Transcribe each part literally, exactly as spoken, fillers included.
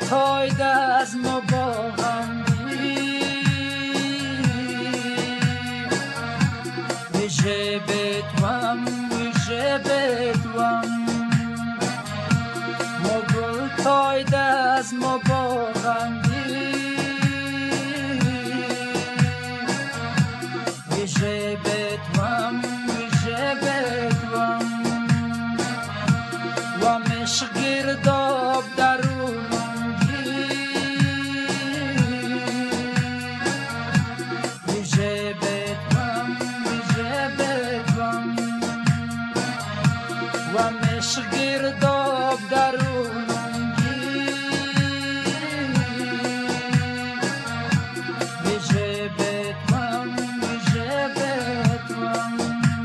تاید از ما با هم ویژه بدوم ویژه بدوم مگل تاید از ما با هم ویژه بدوم ویژه بدوم و مشق گرداب درونم ویژه بدوم ویژه بدوم و مشق گرداب درونم ویژه بدوم ویژه بدوم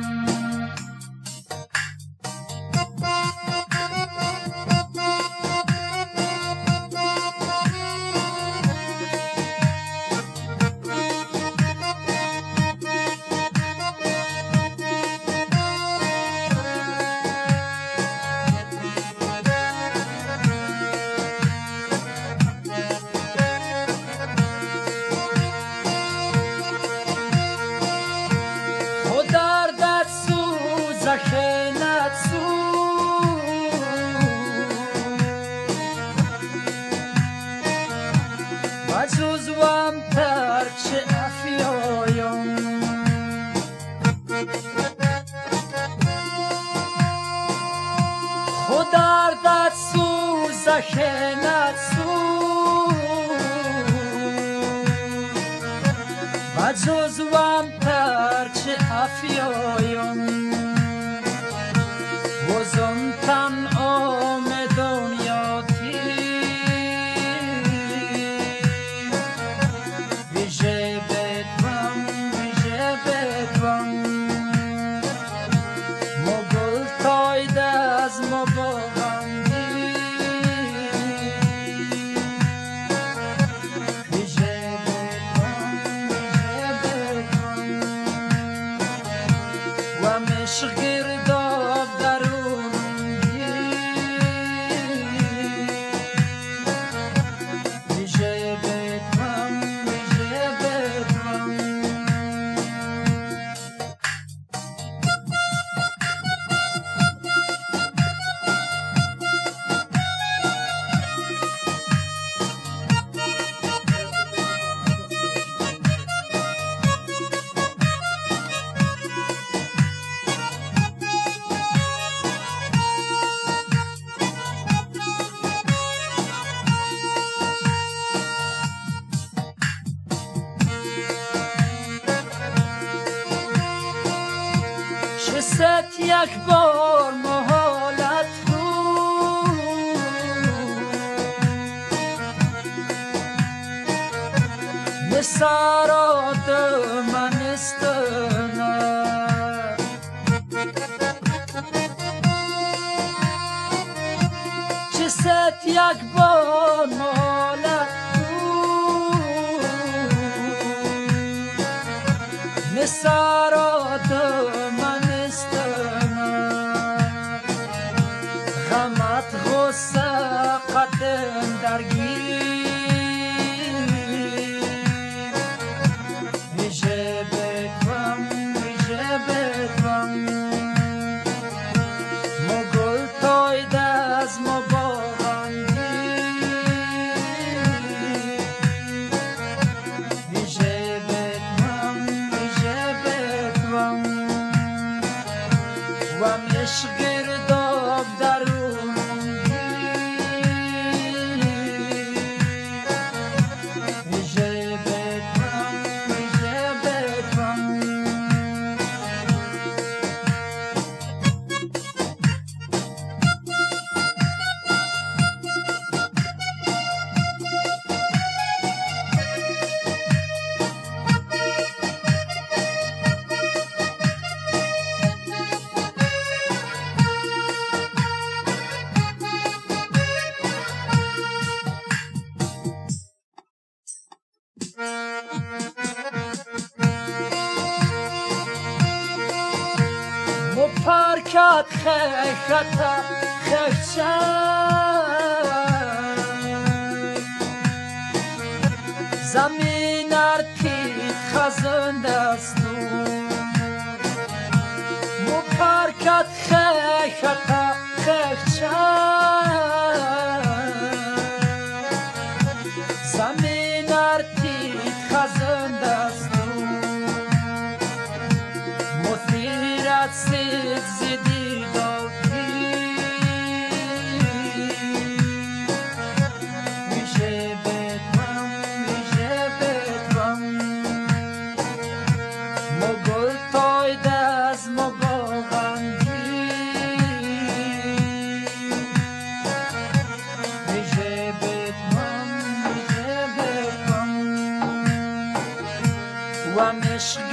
خینت سو و جزوم ترچه افیایم خودار داد سوز خینت سو و جزوم ترچه افیایم وزم تن آم دنیاتی ویژه بدوم ویژه بدوم مگل تاید از ما با هم ویژه بدوم ویژه بدوم و مشق گرداب درون ویژه بدوم ویژه بدوم ست یک بار محالت بود نسارات من استنه چه ست یک بار محالت بود نسارات من غمت غصه قدم درگیر ویژه بدوم ویژه بدوم مگل تاید از ما با هم ویژه بدوم ویژه بدوم و مشق گرداب درون ویژه بدوم ویژه بدوم مپرکت خیخت خیخچن خزند استو مکرکت خیختا خیخچن زمین ارتید خزند استو مثیرت سید زیدی داکی میشه بدمم میشه بدمم مگل تاید از مگاغنگی میشه بدمم میشه بدمم و مشق